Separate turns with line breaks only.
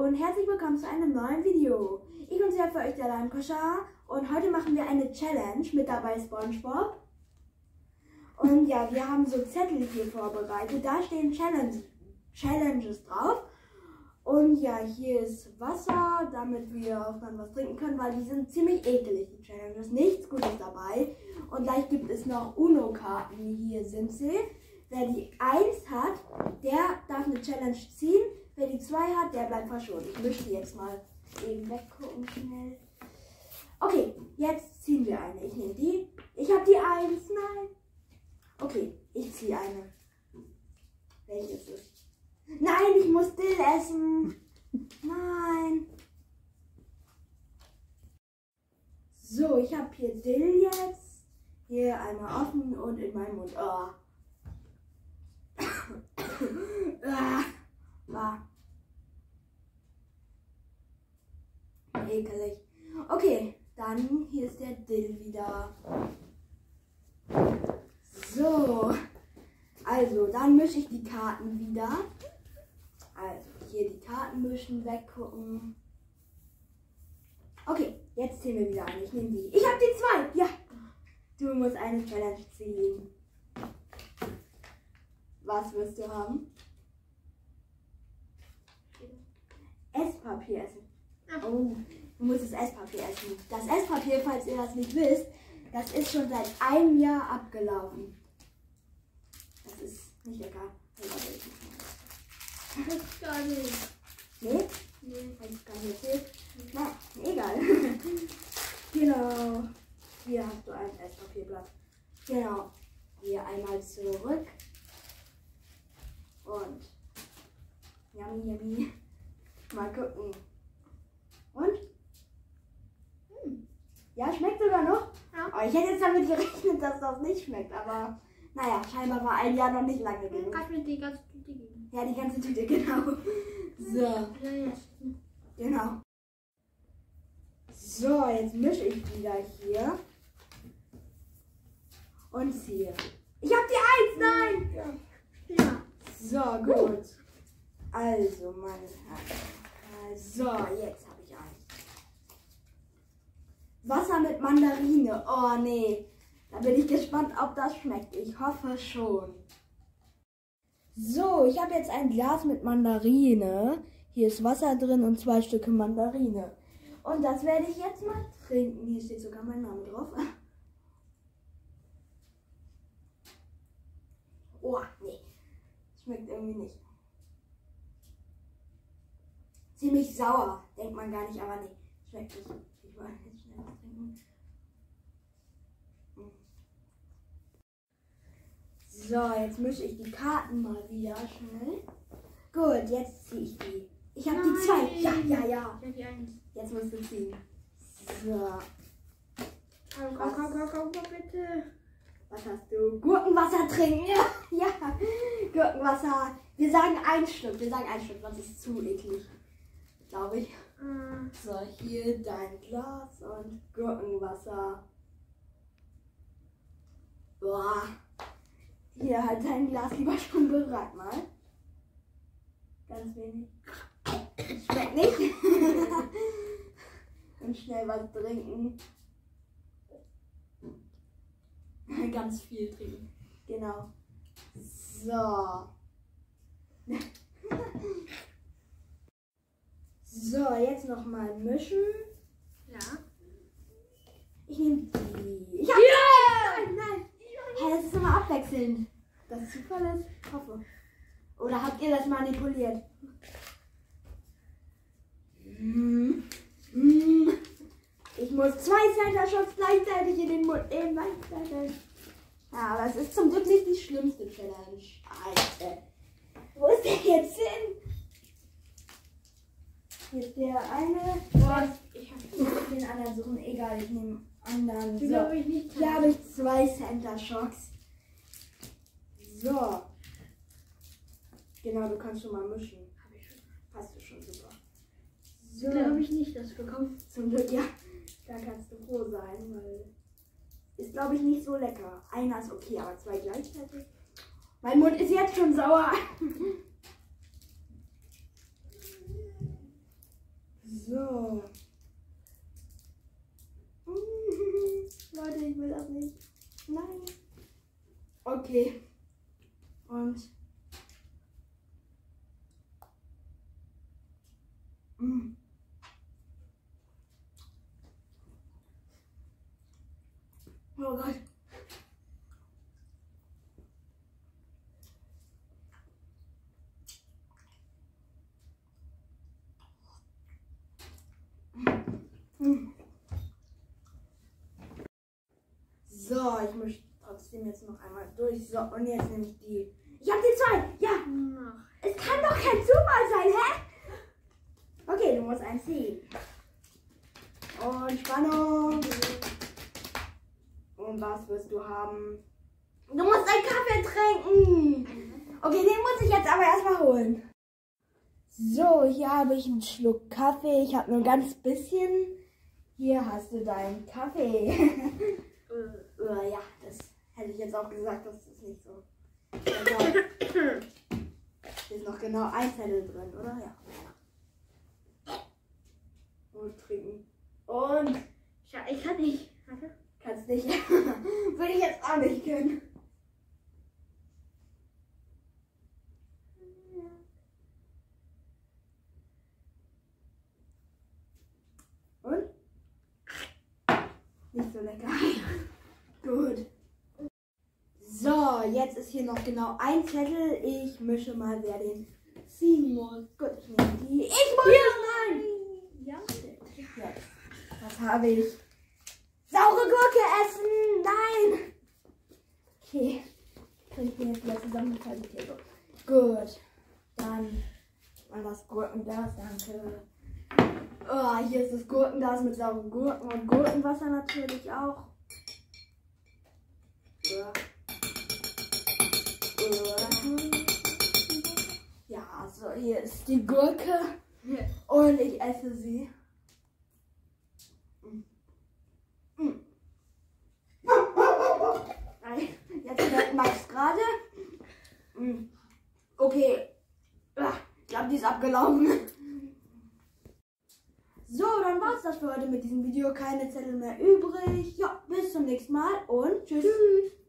und herzlich willkommen zu einem neuen Video. Ich bin sehr für euch der Lankoscha und heute machen wir eine Challenge, mit dabei SpongeBob. Und ja, wir haben so Zettel hier vorbereitet, da stehen Challenges drauf. Und ja, hier ist Wasser, damit wir auch dann was trinken können, weil die sind ziemlich eklig, die Challenges. Nichts Gutes dabei. Und gleich gibt es noch UNO-Karten, hier sind sie. Wer die 1 hat, der darf eine Challenge ziehen. Wer die 2 hat, der bleibt verschont. Ich möchte jetzt mal eben weggucken schnell. Okay, jetzt ziehen wir eine. Ich nehme die. Ich habe die 1. Nein. Okay, ich ziehe eine. Welche ist es? Nein, ich muss Dill essen. Nein. So, ich habe hier Dill jetzt. Hier einmal offen und in meinem Mund. Oh. Ekelig. Okay, dann hier ist der Dill wieder. So, also dann mische ich die Karten wieder. Also hier die Karten mischen, weggucken. Okay, jetzt ziehen wir wieder eine. Ich nehme die. Ich habe die 2. Ja. Du musst eine Challenge ziehen. Was wirst du haben? Esspapier essen. Oh, du musst das Esspapier essen. Das Esspapier, falls ihr das nicht wisst, das ist schon seit einem Jahr abgelaufen. Das ist nicht lecker.
Das ist gar nicht.
Nee? Nee, hab ich gar nicht erzählt. Na, egal. Genau. Hier hast du ein Esspapierblatt. Genau. Hier einmal zurück. Und yummy, yummy. Mal gucken. Und? Ja, schmeckt sogar noch. Ja. Oh, ich hätte jetzt damit gerechnet, dass das nicht schmeckt. Aber naja, scheinbar war ein Jahr noch nicht lange genug.
Kannst du mir die ganze Tüte geben?
Ja, die ganze Tüte, genau. So. Genau. So, jetzt mische ich wieder hier. Und ziehe. Ich habe die 1, nein!
Ja.
So, gut. Also, meine Herren. So, jetzt habe ich eins. Wasser mit Mandarine. Oh, nee. Da bin ich gespannt, ob das schmeckt. Ich hoffe schon. So, ich habe jetzt ein Glas mit Mandarine. Hier ist Wasser drin und 2 Stücke Mandarine. Und das werde ich jetzt mal trinken. Hier steht sogar mein Name drauf. Oh, nee. Schmeckt irgendwie nicht. Ziemlich sauer. Denkt man gar nicht, aber nee. Schmeckt nicht. Ich wollte jetzt schnell was trinken. So, jetzt mische ich die Karten mal wieder schnell. Gut, jetzt ziehe ich die. Ich habe die 2. Ja.
Ich habe die 1.
Jetzt musst du ziehen. So.
Komm, bitte.
Was hast du? Gurkenwasser trinken. Ja, ja. Gurkenwasser. Wir sagen 1 Stück. Sonst ist es zu eklig. Glaube ich. So, hier dein Glas und Gurkenwasser. Boah. Hier halt dein Glas lieber schon bereit mal. Ganz wenig. Schmeckt nicht. Und schnell was trinken. Ganz viel trinken. Genau. So. So, jetzt nochmal mischen.
Ja.
Ich nehme die. Ich hab die! Nein! Hey, das ist immer abwechselnd. Das Zufall ist, ich hoffe. Oder habt ihr das manipuliert? Ich muss 2 Center Shots gleichzeitig in den Mund nehmen. Ja, aber es ist zum Glück nicht die schlimmste Challenge. Alter. Wo ist der jetzt hin? Hier ist der eine. Boah, ich hab den anderen suchen. Egal, ich nehme anderen. So. Hier habe ich 2 Center Shocks. So. Genau, du kannst schon mal mischen. Habe ich schon. Hast du schon, super. So.
Da habe ich nicht das bekommen.
Zum Glück, ja. Da kannst du froh sein, weil ist, glaube ich, nicht so lecker. Einer ist okay, aber 2 gleichzeitig. Mein Mund ist jetzt schon sauer. Mm. Oh Gott. So, ich muss trotzdem jetzt noch einmal durch. So, und jetzt nehme ich die. Ich habe die zwei. Ja. Es kann doch kein Zufall sein, hä? Okay, du musst einen ziehen. Und Spannung. Und was wirst du haben? Du musst einen Kaffee trinken. Okay, den muss ich jetzt aber erstmal holen. So, hier habe ich einen Schluck Kaffee. Ich habe nur ein ganz bisschen. Hier hast du deinen Kaffee. Ja, das hätte ich jetzt auch gesagt, das ist nicht so. Also, hier ist noch genau ein Zettel drin, oder? Ja. Und trinken. Und.
Ich kann nicht. Warte.
Kannst nicht. Würde ich jetzt auch nicht können. Und? Nicht so lecker. Gut. So, jetzt ist hier noch genau ein Zettel. Ich mische mal, wer den ziehen muss. Gut, ich nehme die. Ich muss rein!
Ja.
Jetzt. Was habe ich? Saure Gurke essen! Nein! Okay. Kriege ich den jetzt wieder zusammengefaltet hier so. Gut. Dann mal das Gurkenglas, danke. Oh, hier ist das Gurkenglas mit sauren Gurken und Gurkenwasser natürlich auch. Ja. Ja, so hier ist die Gurke und ich esse sie. Jetzt hört Max gerade. Okay. Ich glaube, die ist abgelaufen. So, dann war's das für heute mit diesem Video. Keine Zettel mehr übrig. Ja, bis zum nächsten Mal und tschüss.